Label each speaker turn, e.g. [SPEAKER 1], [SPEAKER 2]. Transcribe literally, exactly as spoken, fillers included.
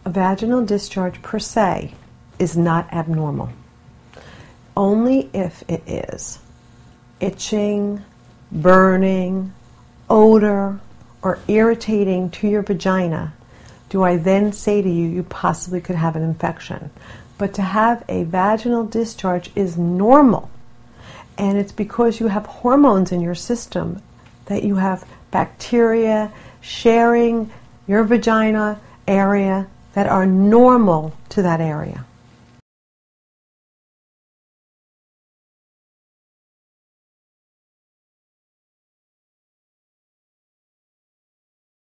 [SPEAKER 1] a vaginal discharge per se is not abnormal. Only if it is itching, burning, odor, or irritating to your vagina do I then say to you, you possibly could have an infection. But to have a vaginal discharge is normal. And it's because you have hormones in your system, that you have bacteria sharing your vagina area that are normal to that area.